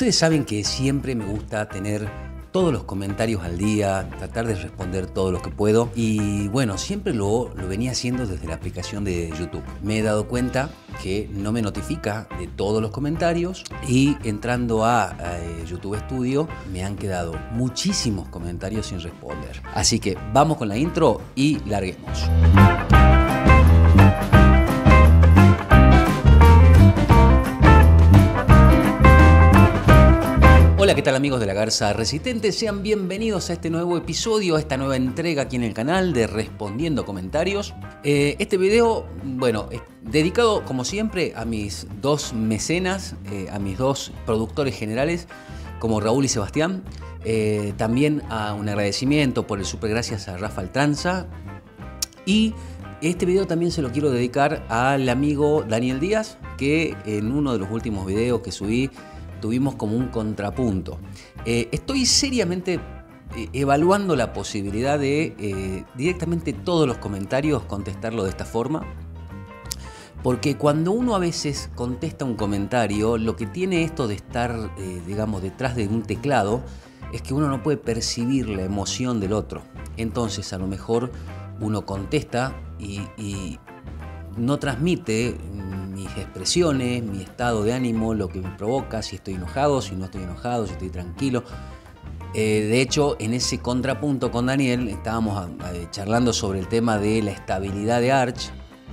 Ustedes saben que siempre me gusta tener todos los comentarios al día, tratar de responder todo lo que puedo y bueno, siempre lo venía haciendo desde la aplicación de YouTube. Me he dado cuenta que no me notifica de todos los comentarios y entrando a YouTube Studio me han quedado muchísimos comentarios sin responder. Así que vamos con la intro y larguemos. Hola, ¿qué tal amigos de La Garza Resistente? Sean bienvenidos a este nuevo episodio, a esta nueva entrega aquí en el canal de Respondiendo Comentarios. Este video, bueno, es dedicado como siempre a mis dos mecenas, a mis dos productores generales, como Raúl y Sebastián. También a un agradecimiento por el super gracias a Rafa Altranza. Y este video también se lo quiero dedicar al amigo Daniel Díaz, que en uno de los últimos videos que subí tuvimos como un contrapunto. Estoy seriamente evaluando la posibilidad de directamente todos los comentarios contestarlo de esta forma, porque cuando uno a veces contesta un comentario, lo que tiene esto de estar, digamos, detrás de un teclado, es que uno no puede percibir la emoción del otro. Entonces, a lo mejor uno contesta y no transmite mis expresiones, mi estado de ánimo, lo que me provoca, si estoy enojado, si no estoy enojado, si estoy tranquilo. De hecho, en ese contrapunto con Daniel estábamos charlando sobre el tema de la estabilidad de Arch.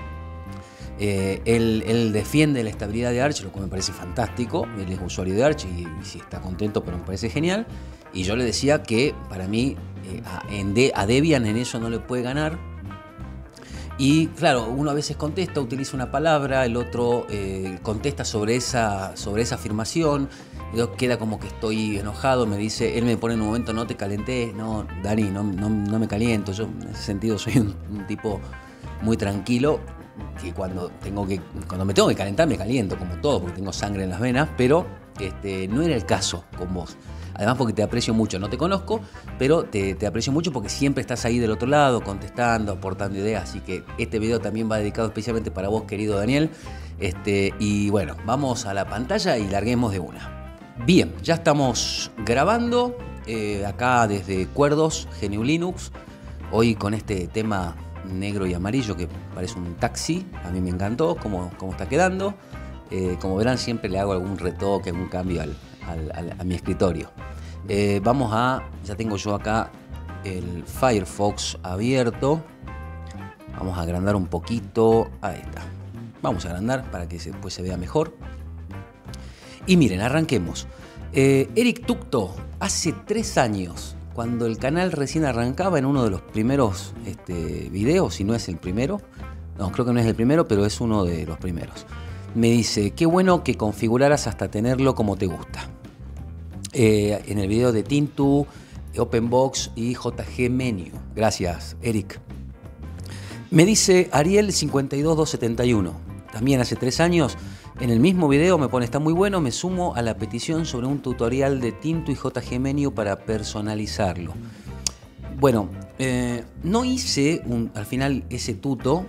Él defiende la estabilidad de Arch, lo cual me parece fantástico. Él es usuario de Arch y sí está contento, pero me parece genial. Y yo le decía que para mí a Debian en eso no le puede ganar. Y claro, uno a veces contesta, utiliza una palabra, el otro contesta sobre esa afirmación, yo queda como que estoy enojado, me dice, él me pone en un momento, no te calenté, no, Dani, no me caliento, yo en ese sentido soy un tipo muy tranquilo, que cuando me tengo que calentar me caliento, como todo, porque tengo sangre en las venas, pero no era el caso con vos. Además porque te aprecio mucho, no te conozco, pero te aprecio mucho porque siempre estás ahí del otro lado, contestando, aportando ideas. Así que este video también va dedicado especialmente para vos, querido Daniel. Y bueno, vamos a la pantalla y larguemos de una. Bien, ya estamos grabando acá desde Cuerdos, GNU Linux. Hoy con este tema negro y amarillo que parece un taxi. A mí me encantó cómo está quedando. Como verán, siempre le hago algún retoque, algún cambio a mi escritorio. Ya tengo yo acá el Firefox abierto. Vamos a agrandar un poquito. Ahí está. Vamos a agrandar para que después se vea mejor. Y miren, arranquemos. Eric Tucto, hace 3 años, cuando el canal recién arrancaba, en uno de los primeros videos, si no es el primero, no, creo que no es el primero, pero es uno de los primeros. Me dice, qué bueno que configuraras hasta tenerlo como te gusta. En el video de Tintu, OpenBox y JG Menu. Gracias, Eric. Me dice Ariel 52271. También hace 3 años, en el mismo video me pone, está muy bueno, me sumo a la petición sobre un tutorial de Tintu y JG Menu para personalizarlo. Bueno, no hice al final ese tuto.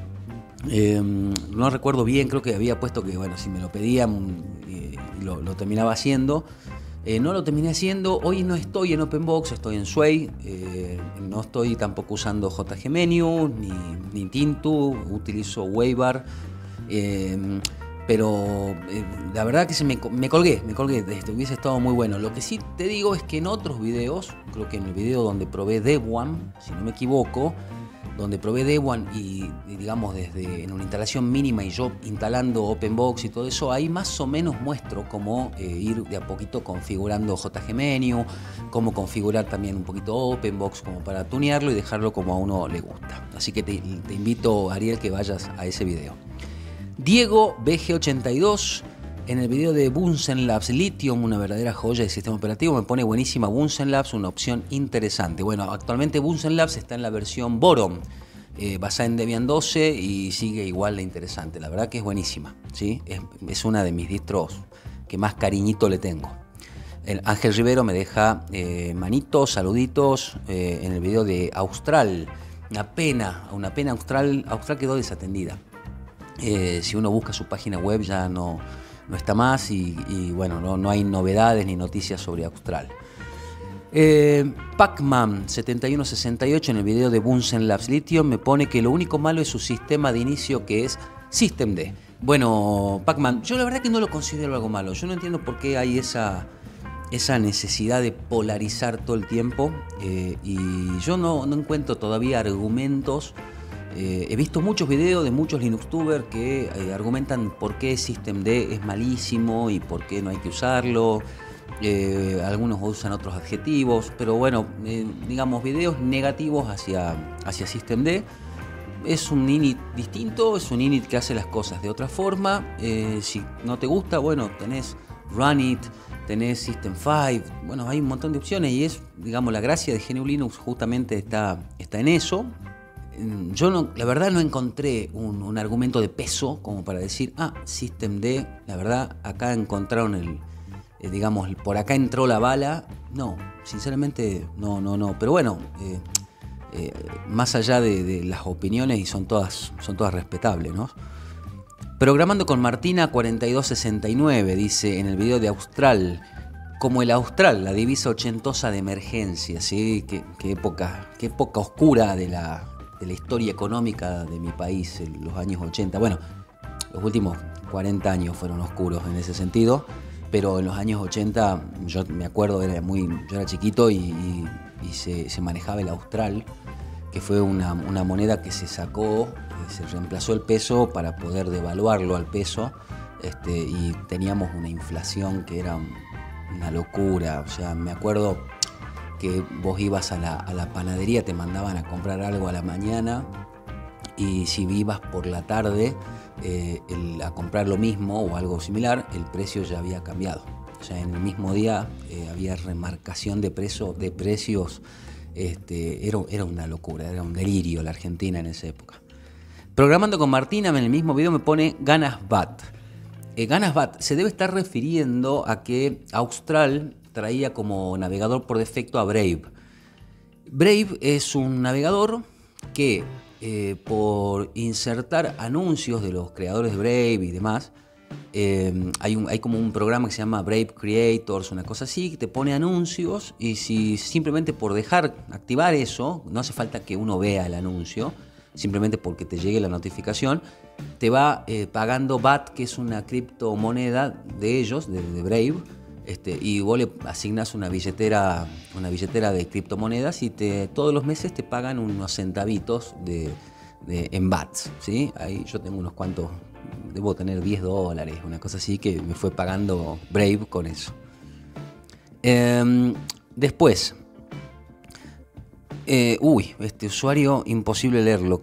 No recuerdo bien, creo que había puesto que bueno, si me lo pedían lo terminaba haciendo. No lo terminé haciendo. Hoy no estoy en OpenBox, estoy en Sway. No estoy tampoco usando JG Menu ni Tintu, utilizo Waybar. Pero la verdad que me colgué. Hubiese estado muy bueno. Lo que sí te digo es que en otros videos, creo que en el video donde probé Debian, si no me equivoco, donde probé Debian y digamos en una instalación mínima y yo instalando OpenBox y todo eso, ahí más o menos muestro cómo ir de a poquito configurando JG Menu, cómo configurar también un poquito OpenBox como para tunearlo y dejarlo como a uno le gusta. Así que te invito, Ariel, que vayas a ese video. Diego BG82, en el video de Bunsen Labs Lithium, una verdadera joya de sistema operativo, me pone buenísima Bunsen Labs, una opción interesante. Bueno, actualmente Bunsen Labs está en la versión Boron, basada en Debian 12 y sigue igual de interesante. La verdad que es buenísima, ¿sí? Es una de mis distros que más cariñito le tengo. El Ángel Rivero me deja manitos, saluditos en el video de Austral. Una pena, Austral quedó desatendida. Si uno busca su página web ya no está más y bueno, no hay novedades ni noticias sobre Austral. Pacman 7168 en el video de Bunsen Labs Lithium me pone que lo único malo es su sistema de inicio, que es systemd. Bueno, Pacman, yo la verdad que no lo considero algo malo. Yo no entiendo por qué hay esa necesidad de polarizar todo el tiempo, y yo no encuentro todavía argumentos. He visto muchos videos de muchos Linuxtubers que argumentan por qué systemd es malísimo y por qué no hay que usarlo. Algunos usan otros adjetivos, pero bueno, digamos, videos negativos hacia systemd. Es un init distinto, es un init que hace las cosas de otra forma. Si no te gusta, bueno, tenés Runit, tenés System5, bueno, hay un montón de opciones y es, digamos, la gracia de GNU Linux justamente está en eso. Yo la verdad no encontré un argumento de peso como para decir, systemd, la verdad, acá encontraron digamos, por acá entró la bala. No, sinceramente no. Pero bueno, más allá de las opiniones, y son todas respetables, ¿no? Programando con Martina 4269 dice en el video de Austral, como el Austral, la divisa ochentosa de emergencia, ¿sí? Qué época oscura de la historia económica de mi país en los años 80. Bueno, los últimos 40 años fueron oscuros en ese sentido, pero en los años 80, yo me acuerdo, yo era chiquito y se manejaba el Austral, que fue una moneda que se sacó, se reemplazó el peso para poder devaluarlo al peso, y teníamos una inflación que era una locura. O sea, me acuerdo que vos ibas a la panadería, te mandaban a comprar algo a la mañana, y si ibas por la tarde a comprar lo mismo o algo similar, el precio ya había cambiado. O sea, en el mismo día había remarcación de precios. Era una locura, era un delirio la Argentina en esa época. Programando con Martina, en el mismo video me pone Ganasbat. Ganasbat se debe estar refiriendo a que Austral traía como navegador por defecto a Brave. Brave es un navegador que por insertar anuncios de los creadores de Brave y demás, hay como un programa que se llama Brave Creators, una cosa así, que te pone anuncios, y si simplemente por activar eso, no hace falta que uno vea el anuncio, simplemente porque te llegue la notificación, te va pagando BAT, que es una criptomoneda de ellos, de Brave, y vos le asignás una billetera de criptomonedas y todos los meses te pagan unos centavitos en BATs, ¿sí? Ahí yo tengo unos cuantos, debo tener $10, una cosa así, que me fue pagando Brave con eso. Después, este usuario imposible leerlo,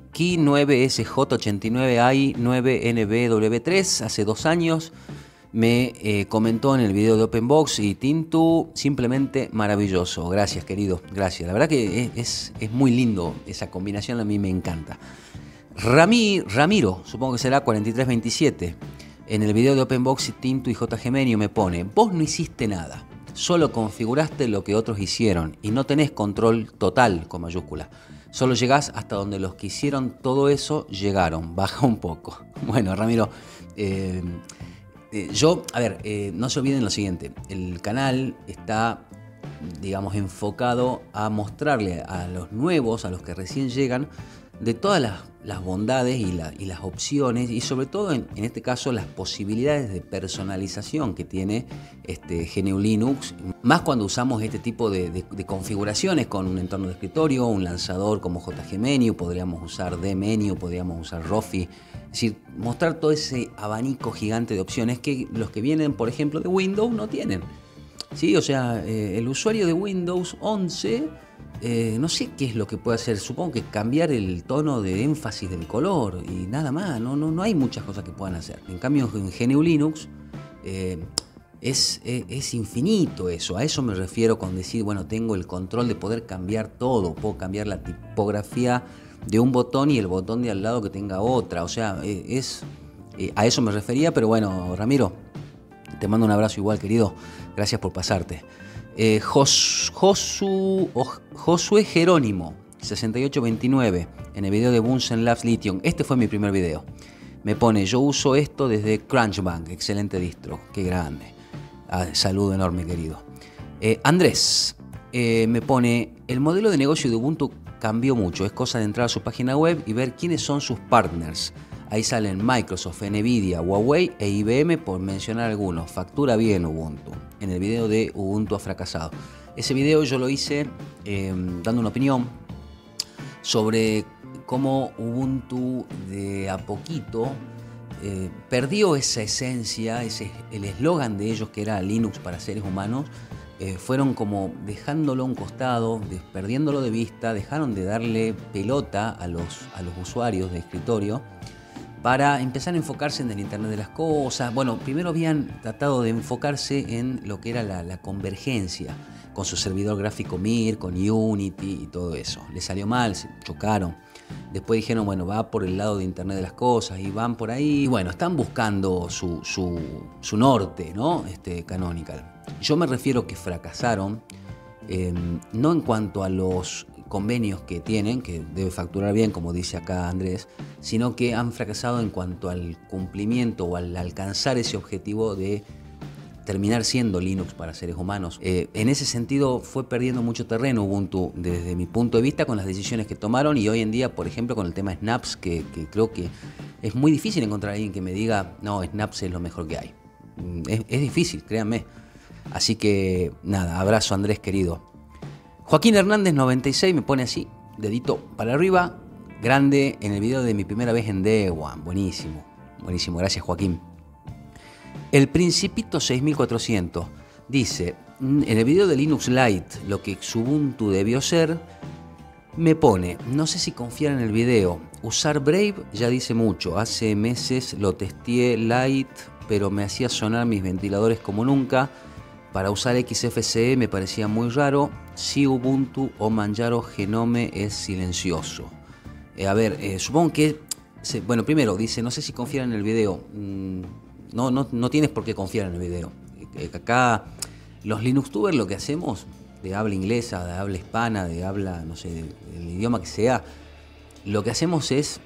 Ki9SJ89i9NBW3, hace 2 años me comentó en el video de OpenBox y Tintu, simplemente maravilloso. Gracias, querido, gracias. La verdad que es muy lindo esa combinación, a mí me encanta. Ramiro, supongo que será 4327, en el video de OpenBox y Tintu y JGmenio me pone: vos no hiciste nada, solo configuraste lo que otros hicieron y no tenés control total, con mayúscula. Solo llegás hasta donde los que hicieron todo eso llegaron. Baja un poco. Bueno, Ramiro, no se olviden lo siguiente, el canal está, digamos, enfocado a mostrarle a los nuevos, a los que recién llegan, de todas las bondades y las opciones, y sobre todo en este caso las posibilidades de personalización que tiene GNU Linux, más cuando usamos este tipo de configuraciones con un entorno de escritorio, un lanzador como JGMenu, podríamos usar dmenu, podríamos usar Rofi. Es decir, mostrar todo ese abanico gigante de opciones que los que vienen, por ejemplo, de Windows no tienen. ¿Sí? O sea, el usuario de Windows 11, no sé qué es lo que puede hacer. Supongo que cambiar el tono de énfasis del color y nada más. No hay muchas cosas que puedan hacer. En cambio, en GNU Linux es infinito eso. A eso me refiero con decir, bueno, tengo el control de poder cambiar todo. Puedo cambiar la tipografía de un botón y el botón de al lado que tenga otra. O sea, a eso me refería. Pero bueno, Ramiro, te mando un abrazo igual, querido. Gracias por pasarte. Josué Jerónimo 6829 en el video de Bunsen Labs Lithium. Este fue mi primer video. Me pone, yo uso esto desde Crunchbang, excelente distro, qué grande. Saludo enorme, querido. Andrés me pone, el modelo de negocio de Ubuntu cambió mucho, es cosa de entrar a su página web y ver quiénes son sus partners. Ahí salen Microsoft, Nvidia, Huawei e IBM, por mencionar algunos. Factura bien Ubuntu, en el video de Ubuntu ha fracasado. Ese video yo lo hice dando una opinión sobre cómo Ubuntu de a poquito perdió esa esencia, el eslogan de ellos que era Linux para seres humanos. Fueron como dejándolo a un costado, perdiéndolo de vista, dejaron de darle pelota a los usuarios de escritorio para empezar a enfocarse en el Internet de las cosas. Bueno, primero habían tratado de enfocarse en lo que era la convergencia, con su servidor gráfico Mir, con Unity y todo eso. Les salió mal, se chocaron. Después dijeron, bueno, va por el lado de Internet de las cosas y van por ahí. Y bueno, están buscando su norte, ¿no? Canonical. Yo me refiero que fracasaron, no en cuanto a los convenios que tienen, que debe facturar bien, como dice acá Andrés, sino que han fracasado en cuanto al cumplimiento o al alcanzar ese objetivo de terminar siendo Linux para seres humanos. En ese sentido fue perdiendo mucho terreno Ubuntu desde mi punto de vista con las decisiones que tomaron, y hoy en día, por ejemplo, con el tema Snaps, que creo que es muy difícil encontrar a alguien que me diga, no, Snaps es lo mejor que hay. Es difícil, créanme. Así que nada, abrazo Andrés querido. Joaquín Hernández 96 me pone así, dedito para arriba, grande, en el video de mi primera vez en Dewan. Buenísimo, buenísimo, gracias Joaquín. El Principito 6400 dice, en el video de Linux Lite, lo que Ubuntu debió ser, me pone, no sé si confiar en el video, usar Brave ya dice mucho, hace meses lo testé Lite, pero me hacía sonar mis ventiladores como nunca, para usar XFCE me parecía muy raro, si Ubuntu o Manjaro Genome es silencioso. Supongo que, bueno, primero dice, no sé si confiar en el video. No tienes por qué confiar en el video. Acá los Linuxtubers lo que hacemos, de habla inglesa, de habla hispana, de habla, no sé, del idioma que sea, lo que hacemos es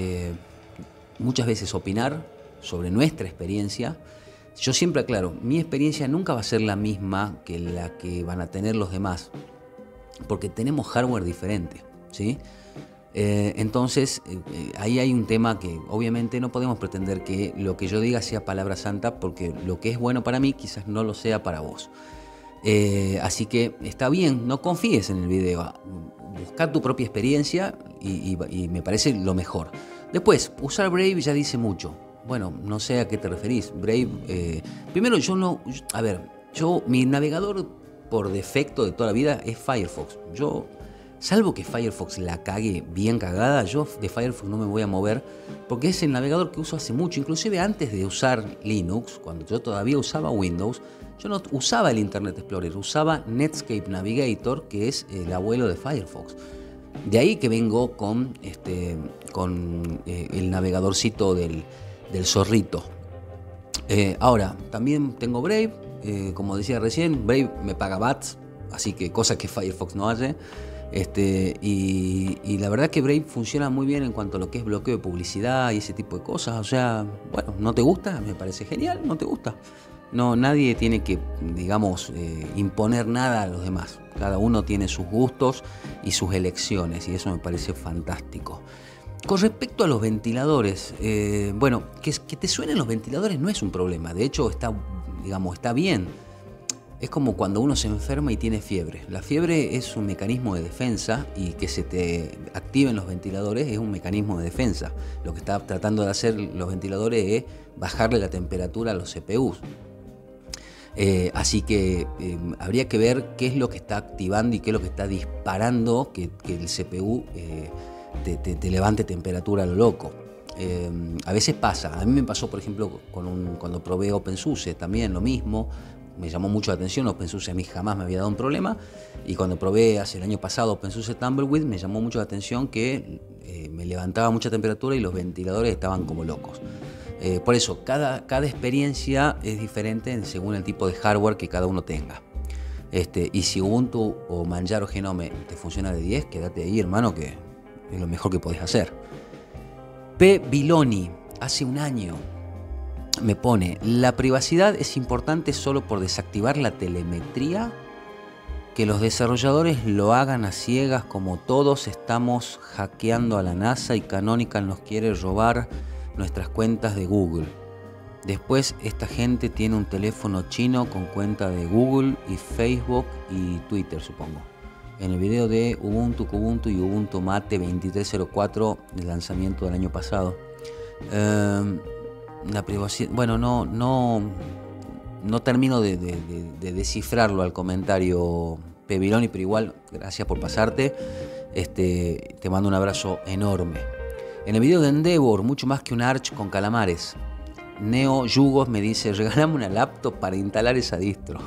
muchas veces opinar sobre nuestra experiencia. Yo siempre aclaro, mi experiencia nunca va a ser la misma que la que van a tener los demás, porque tenemos hardware diferente, ¿sí? Entonces, ahí hay un tema que obviamente no podemos pretender que lo que yo diga sea palabra santa, porque lo que es bueno para mí quizás no lo sea para vos. Así que está bien, no confíes en el video, busca tu propia experiencia y me parece lo mejor. Después, usar Brave ya dice mucho. Bueno, no sé a qué te referís. Brave, primero mi navegador por defecto de toda la vida es Firefox. Salvo que Firefox la cague bien cagada, yo de Firefox no me voy a mover porque es el navegador que uso hace mucho, inclusive antes de usar Linux, cuando yo todavía usaba Windows, yo no usaba el Internet Explorer, usaba Netscape Navigator, que es el abuelo de Firefox. De ahí que vengo con el navegadorcito del zorrito. Ahora, también tengo Brave, como decía recién, Brave me paga bats, así que cosa que Firefox no hace. Y la verdad que Brave funciona muy bien en cuanto a lo que es bloqueo de publicidad y ese tipo de cosas. O sea, bueno, ¿no te gusta? Me parece genial, ¿no te gusta? No, nadie tiene que, digamos, imponer nada a los demás. Cada uno tiene sus gustos y sus elecciones, y eso me parece fantástico. Con respecto a los ventiladores, bueno, que te suenen los ventiladores no es un problema. De hecho, está bien. Es como cuando uno se enferma y tiene fiebre. La fiebre es un mecanismo de defensa, y que se te activen los ventiladores es un mecanismo de defensa. Lo que está tratando de hacer los ventiladores es bajarle la temperatura a los CPUs. Así que habría que ver qué es lo que está activando y qué es lo que está disparando que el CPU te levante temperatura a lo loco. A veces pasa. A mí me pasó, por ejemplo, cuando probé OpenSUSE, también lo mismo. Me llamó mucho la atención. OpenSUSE a mí jamás me había dado un problema, y cuando probé hace el año pasado OpenSUSE Tumbleweed me llamó mucho la atención que me levantaba mucha temperatura y los ventiladores estaban como locos. Por eso, cada experiencia es diferente según el tipo de hardware que cada uno tenga. Y si Ubuntu o Manjaro Genome te funciona de 10, quédate ahí, hermano, que es lo mejor que podés hacer. P. Biloni hace un año. Me pone, la privacidad es importante solo por desactivar la telemetría. Que los desarrolladores lo hagan a ciegas como todos estamos hackeando a la NASA y Canonical nos quiere robar nuestras cuentas de Google. Después esta gente tiene un teléfono chino con cuenta de Google y Facebook y Twitter, supongo. En el video de Ubuntu, Kubuntu y Ubuntu Mate 2304 del lanzamiento del año pasado. La privacidad, bueno, no termino de descifrarlo al comentario, Peviloni, pero igual, gracias por pasarte. Te mando un abrazo enorme. En el video de Endeavor, mucho más que un Arch con calamares. Neo Yugos me dice, regálame una laptop para instalar esa distro.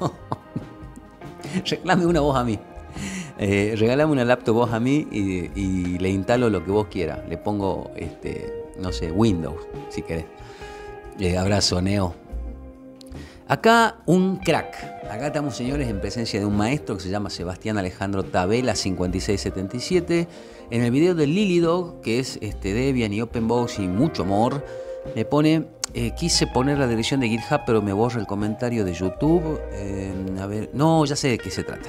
Reclame una voz a mí. Regálame una laptop vos a mí y le instalo lo que vos quieras. Le pongo, no sé, Windows, si querés. Abrazo, Neo. Acá un crack. Acá estamos, señores, en presencia de un maestro que se llama Sebastián Alejandro Tabela 5677. En el video de Lilydog, que es Debian y OpenBox y mucho amor, me pone, quise poner la dirección de GitHub, pero me borra el comentario de YouTube. A ver, no, ya sé de qué se trata.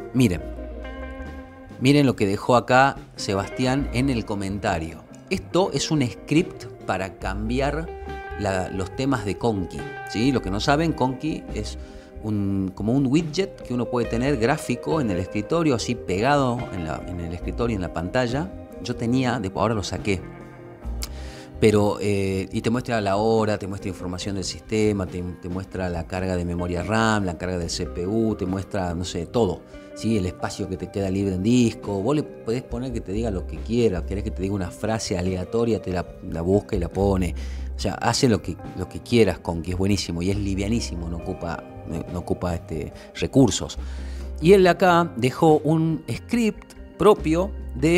Miren lo que dejó acá Sebastián en el comentario. Esto es un script para cambiar los temas de Conky, ¿sí? Lo que no saben, Conky es como un widget que uno puede tener gráfico en el escritorio, así pegado en el escritorio, en la pantalla. Yo tenía, ahora lo saqué. Pero, y te muestra la hora, te muestra información del sistema, te muestra la carga de memoria RAM, la carga del CPU, te muestra, no sé, todo, ¿sí? El espacio que te queda libre en disco. Vos le podés poner que te diga lo que quieras, querés que te diga una frase aleatoria, te la busca y la pone. O sea, hace lo que quieras con que es buenísimo y es livianísimo, no ocupa recursos. Y él acá dejó un script propio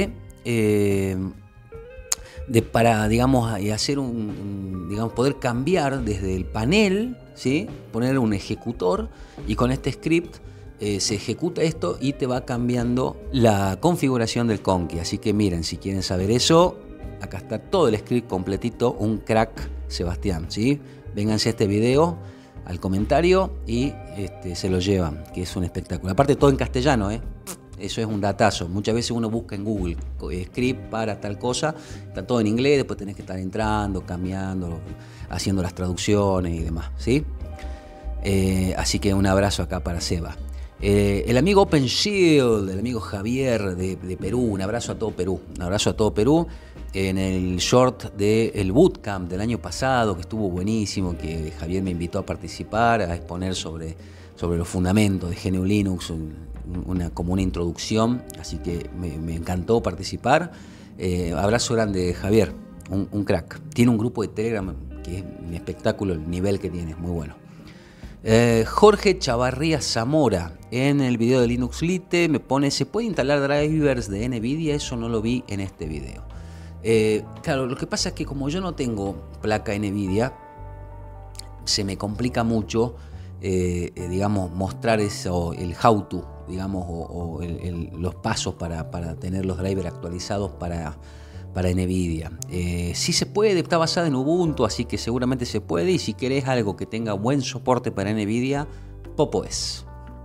para, digamos, hacer digamos, poder cambiar desde el panel, ¿sí? Poner un ejecutor y con este script se ejecuta esto y te va cambiando la configuración del Conky. Así que miren, si quieren saber eso, acá está todo el script completito, un crack Sebastián, ¿sí? Vénganse a este video, al comentario y se lo llevan, que es un espectáculo. Aparte todo en castellano, eso es un datazo. Muchas veces uno busca en Google script para tal cosa, está todo en inglés, después tenés que estar entrando, cambiando, haciendo las traducciones y demás, ¿sí? Así que un abrazo acá para Seba. El amigo OpenShield, el amigo Javier de Perú, un abrazo a todo Perú. Un abrazo a todo Perú. En el short del Bootcamp del año pasado, que estuvo buenísimo, que Javier me invitó a participar, a exponer sobre los fundamentos de GNU Linux, como una introducción, así que me encantó participar. Abrazo grande, Javier, un crack. Tiene un grupo de Telegram que es un espectáculo, el nivel que tiene, es muy bueno. Jorge Chavarría Zamora, en el video de Linux Lite, me pone, ¿se puede instalar drivers de NVIDIA? Eso no lo vi en este video. Claro, lo que pasa es que como yo no tengo placa NVIDIA, se me complica mucho, digamos, mostrar eso, el how to, digamos, o los pasos para tener los drivers actualizados para NVIDIA. Sí se puede, está basada en Ubuntu, así que seguramente se puede, y si querés algo que tenga buen soporte para NVIDIA, Popo es.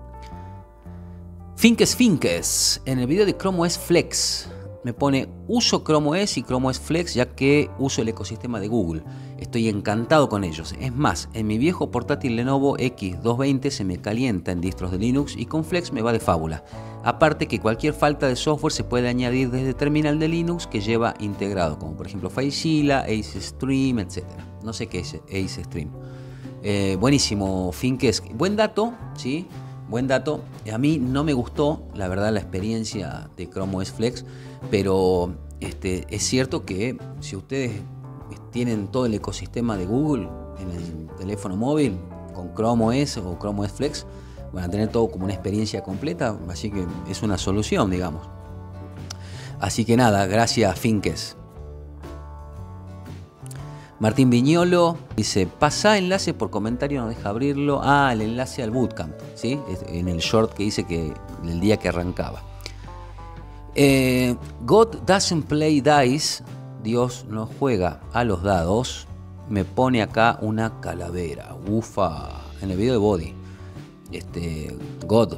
Finkes, en el video de Chrome OS Flex, me pone, uso Chrome OS y Chrome OS Flex ya que uso el ecosistema de Google. Estoy encantado con ellos. Es más, en mi viejo portátil Lenovo X220 se me calienta en distros de Linux y con Flex me va de fábula. Aparte que cualquier falta de software se puede añadir desde terminal de Linux que lleva integrado, como por ejemplo FileZilla, Ace Stream, etc. No sé qué es Ace Stream. Buenísimo, Finkes. Buen dato, ¿sí? Buen dato. A mí no me gustó, la verdad, la experiencia de Chrome OS Flex, pero es cierto que si ustedes tienen todo el ecosistema de Google en el teléfono móvil con Chrome OS o Chrome OS Flex, van a tener todo como una experiencia completa, así que es una solución, digamos. Así que nada, gracias, Finkes. Martín Viñolo dice, pasa enlace por comentario, no deja abrirlo. Ah, el enlace al Bootcamp, ¿sí? En el short que dice que el día que arrancaba. God Doesn't Play Dice Dios no juega a los dados, me pone acá una calavera. Ufa, en el video de Body. God.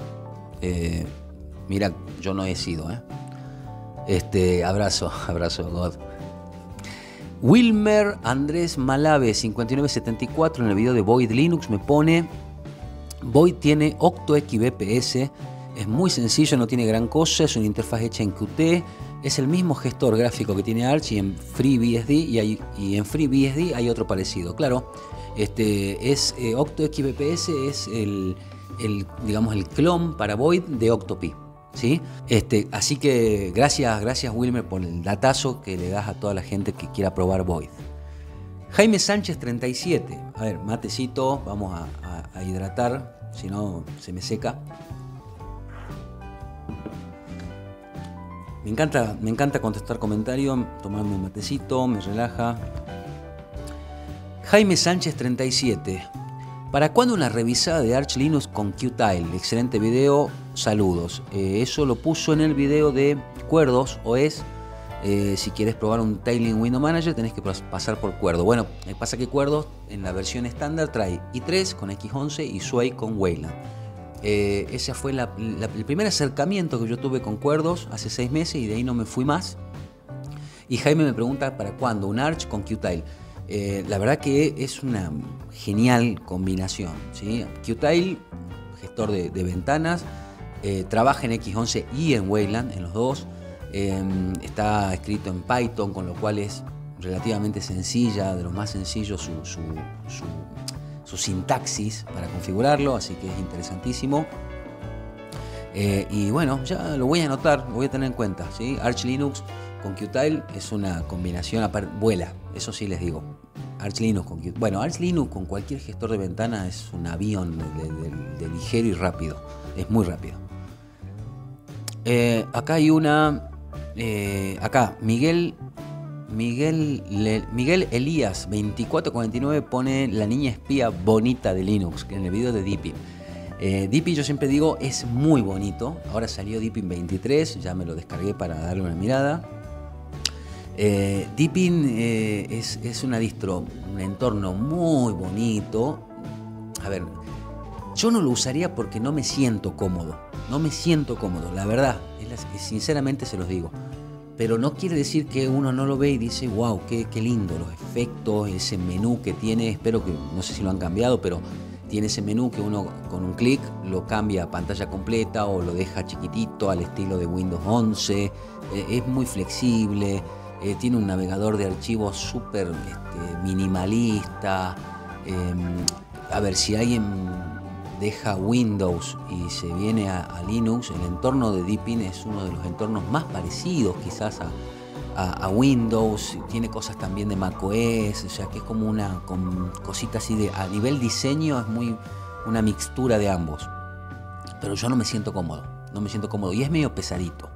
Mira, yo no he sido, abrazo, God. Wilmer Andrés Malave 5974 en el video de Void Linux me pone: Void tiene OctoXBPS, es muy sencillo, no tiene gran cosa, es una interfaz hecha en Qt, es el mismo gestor gráfico que tiene Arch y en FreeBSD y en FreeBSD hay otro parecido. Claro, OctoXBPS es digamos el clon para Void de Octopi. ¿Sí? Así que gracias Wilmer por el datazo que le das a toda la gente que quiera probar Void. Jaime Sánchez 37. A ver, matecito, vamos a hidratar, si no se me seca. Me encanta contestar comentarios, tomarme un matecito, me relaja. Jaime Sánchez 37. ¿Para cuándo una revisada de Arch Linux con Qtile? Excelente video, saludos. Eso lo puso en el video de Cuerdos OS. Si quieres probar un Tiling Window Manager tenés que pasar por Cuerdo. Bueno, pasa que Cuerdos en la versión estándar trae i3 con X11 y Sway con Wayland. Ese fue el primer acercamiento que yo tuve con Cuerdos hace 6 meses y de ahí no me fui más. Y Jaime me pregunta ¿para cuándo un Arch con Qtile? La verdad que es una genial combinación, ¿sí? Qtile, gestor de ventanas, trabaja en X11 y en Wayland, en los dos. Está escrito en Python, con lo cual es relativamente sencilla, de lo más sencillo su sintaxis para configurarlo, así que es interesantísimo. Y bueno, ya lo voy a anotar, lo voy a tener en cuenta, ¿sí? Arch Linux con Qtile es una combinación, vuela, eso sí les digo. Arch Linux con Qtile. Bueno, Arch Linux con cualquier gestor de ventana es un avión de ligero y rápido, es muy rápido. Acá hay una, Miguel Elías 2449 pone la niña espía bonita de Linux en el video de Deepin. Deepin, yo siempre digo, es muy bonito. Ahora salió Deepin 23, ya me lo descargué para darle una mirada. Deepin es una distro, un entorno muy bonito. A ver, yo no lo usaría porque no me siento cómodo. No me siento cómodo, la verdad, sinceramente se los digo. Pero no quiere decir que uno no lo ve y dice, wow, qué lindo, los efectos, ese menú que tiene. Espero que, no sé si lo han cambiado, pero tiene ese menú que uno con un clic lo cambia a pantalla completa o lo deja chiquitito al estilo de Windows 11. Es muy flexible. Tiene un navegador de archivos súper minimalista. A ver, si alguien deja Windows y se viene a Linux, el entorno de Deepin es uno de los entornos más parecidos quizás a Windows. Tiene cosas también de macOS, o sea que es como una cosita así a nivel diseño, es muy una mixtura de ambos. Pero yo no me siento cómodo y es medio pesadito.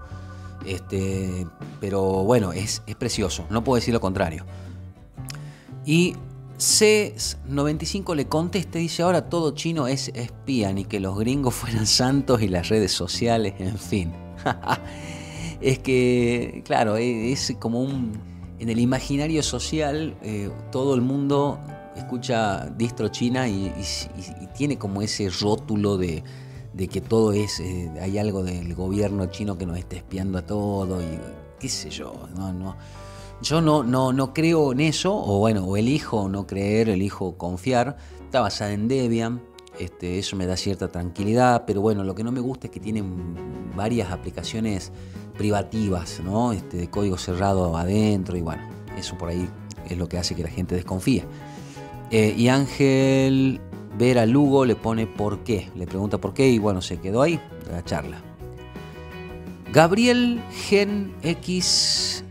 Pero bueno, es precioso, no puedo decir lo contrario. Y C95 le contesta y dice: ahora todo chino es espía, ni que los gringos fueran santos y las redes sociales, en fin. Es que, claro, es como en el imaginario social, todo el mundo escucha distro china y tiene como ese rótulo de que todo es, hay algo del gobierno chino que nos está espiando a todo y qué sé yo, yo no creo en eso, o elijo no creer, elijo confiar. Está basada en Debian, eso me da cierta tranquilidad, pero bueno, lo que no me gusta es que tienen varias aplicaciones privativas, ¿no? De código cerrado adentro, y bueno, eso por ahí es lo que hace que la gente desconfíe. Y Ángel Vera Lugo le pone por qué, le pregunta por qué, y bueno, se quedó ahí la charla. Gabriel Gen X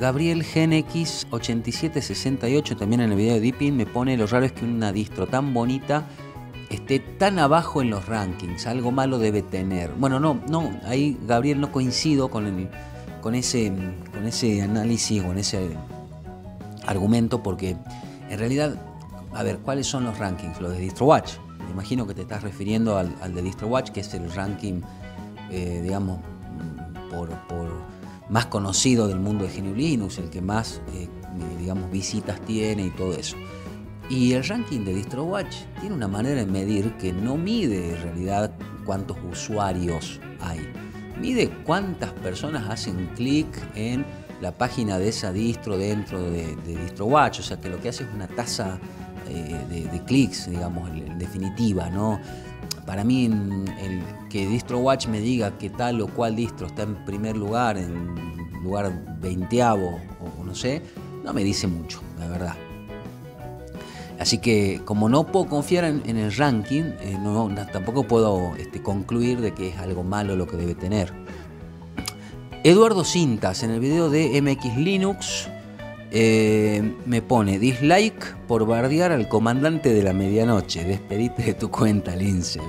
8768, también en el video de Deepin, me pone: lo raro es que una distro tan bonita esté tan abajo en los rankings, algo malo debe tener. Bueno, no, ahí Gabriel no coincido con ese análisis, con ese argumento, porque en realidad, a ver, ¿cuáles son los rankings? Los de DistroWatch. Me imagino que te estás refiriendo al de DistroWatch, que es el ranking, digamos, más conocido del mundo de GNU Linux, el que más digamos, visitas tiene y todo eso. Y el ranking de DistroWatch tiene una manera de medir que no mide en realidad cuántos usuarios hay. Mide cuántas personas hacen clic en la página de esa distro dentro de DistroWatch. O sea que lo que hace es una tasa de clics, digamos, en definitiva, ¿no? Para mí, el que DistroWatch me diga que tal o cual distro está en primer lugar, en lugar 20avo o no sé, no me dice mucho, la verdad. Así que como no puedo confiar en el ranking, tampoco puedo concluir de que es algo malo lo que debe tener. Eduardo Cintas en el video de MX Linux me pone dislike por bardear al comandante de la medianoche. Despedite de tu cuenta, Lince.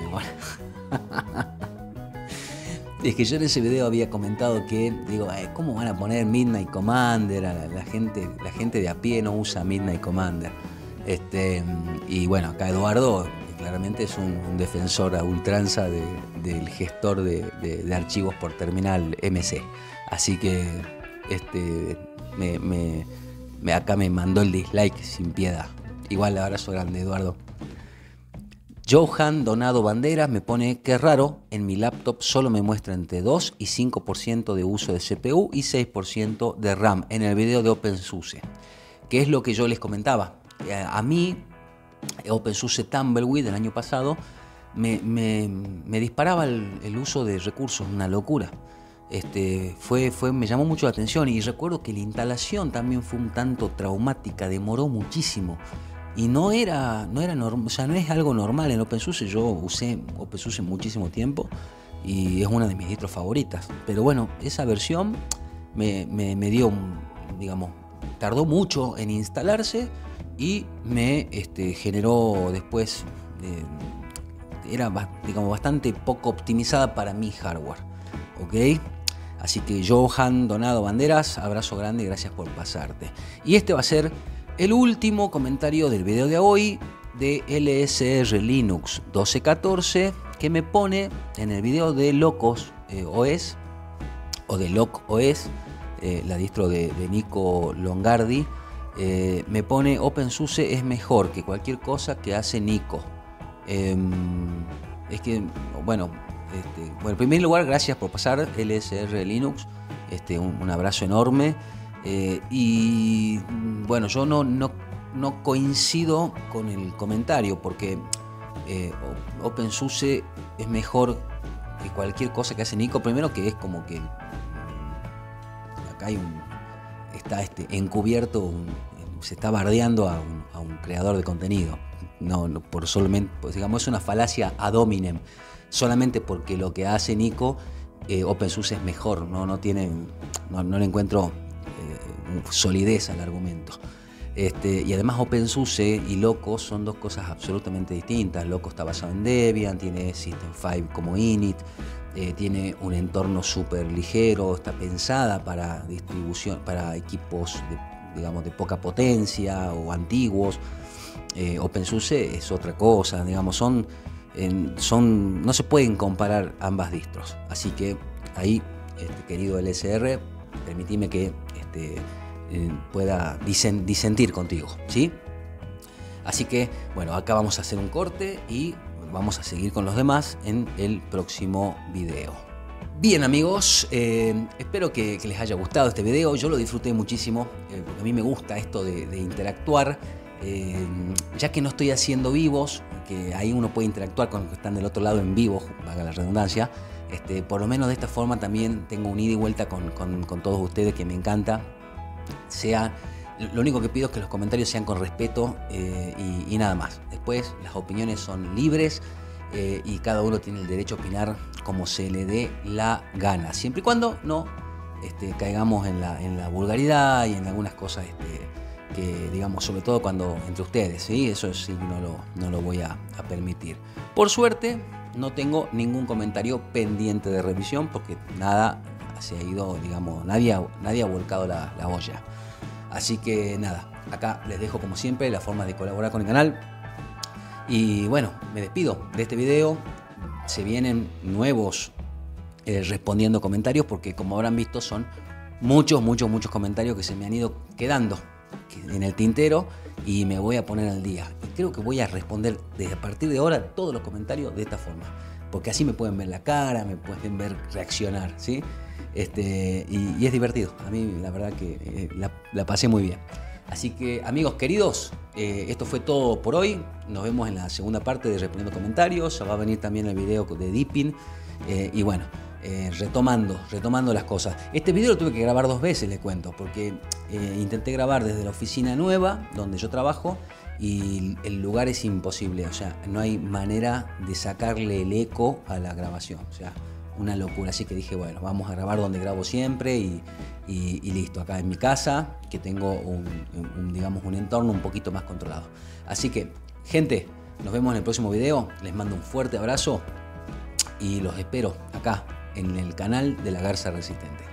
Es que yo en ese video había comentado que, digo, ¿cómo van a poner Midnight Commander? La gente de a pie no usa Midnight Commander. Y bueno, acá Eduardo claramente es un defensor a ultranza del gestor de archivos por terminal MC. Así que acá me mandó el dislike sin piedad. Igual, abrazo grande, Eduardo. Johan Donado Banderas me pone, qué raro, en mi laptop solo me muestra entre 2 y 5% de uso de CPU y 6% de RAM en el video de OpenSUSE, que es lo que yo les comentaba. A mí, OpenSUSE Tumbleweed del año pasado me disparaba el uso de recursos, una locura. Me llamó mucho la atención y recuerdo que la instalación también fue un tanto traumática, demoró muchísimo y no era normal, o sea, no es algo normal en OpenSUSE. Yo usé OpenSUSE muchísimo tiempo y es una de mis distros favoritas, pero bueno, esa versión me dio, digamos, tardó mucho en instalarse y me generó después, era digamos, bastante poco optimizada para mi hardware, ¿ok? Así que Johan Donado Banderas, abrazo grande y gracias por pasarte. Y este va a ser el último comentario del video de hoy de LSR Linux 1214, que me pone en el video de Locos OS o de Loc OS, la distro de Nico Longardi. Me pone OpenSUSE es mejor que cualquier cosa que hace Nico. Es que, bueno, en primer lugar, gracias por pasar, LSR Linux. Un abrazo enorme. Y bueno, yo no coincido con el comentario porque OpenSUSE es mejor que cualquier cosa que hace Nico. Primero que es como que acá está encubierto, se está bardeando a un creador de contenido. No por solamente, pues digamos, es una falacia ad hominem. Solamente porque lo que hace Nico, OpenSUSE es mejor. No le encuentro solidez al argumento. Y además OpenSUSE y Loco son dos cosas absolutamente distintas. Loco está basado en Debian, tiene System 5 como init, tiene un entorno súper ligero, está pensada para distribución, para equipos de poca potencia o antiguos. OpenSUSE es otra cosa, digamos, no se pueden comparar ambas distros. Así que ahí, querido LSR, permitime que pueda disentir contigo, ¿sí? Así que, bueno, acá vamos a hacer un corte y vamos a seguir con los demás en el próximo video. Bien, amigos, espero que les haya gustado este video. Yo lo disfruté muchísimo, porque a mí me gusta esto de interactuar. Ya que no estoy haciendo vivos, que ahí uno puede interactuar con los que están del otro lado en vivo, valga la redundancia, por lo menos de esta forma también tengo un ida y vuelta con todos ustedes, que me encanta. Lo único que pido es que los comentarios sean con respeto y nada más. Después las opiniones son libres y cada uno tiene el derecho a opinar como se le dé la gana, siempre y cuando no caigamos en la vulgaridad y en algunas cosas que, digamos, sobre todo cuando entre ustedes, ¿sí? Eso sí no lo voy a permitir. Por suerte no tengo ningún comentario pendiente de revisión porque nada se ha ido, digamos, nadie ha volcado la olla. Así que nada, acá les dejo como siempre la forma de colaborar con el canal. Y bueno, me despido de este video. Se vienen nuevos respondiendo comentarios porque, como habrán visto, son muchos comentarios que se me han ido quedando en el tintero y me voy a poner al día. Y creo que voy a responder desde a partir de ahora todos los comentarios de esta forma, porque así me pueden ver la cara, me pueden ver reaccionar, ¿sí? Y es divertido. A mí la verdad que la pasé muy bien. Así que, amigos queridos, esto fue todo por hoy. Nos vemos en la segunda parte de Respondiendo Comentarios. Ya va a venir también el video de Dipping. Y bueno, retomando las cosas. Este video lo tuve que grabar 2 veces, les cuento, porque intenté grabar desde la oficina nueva, donde yo trabajo, y el lugar es imposible. O sea, no hay manera de sacarle el eco a la grabación. O sea, una locura. Así que dije, bueno, vamos a grabar donde grabo siempre y listo, acá en mi casa, que tengo digamos, un entorno un poquito más controlado. Así que, gente, nos vemos en el próximo video. Les mando un fuerte abrazo y los espero acá en el canal de La Garza Resistente.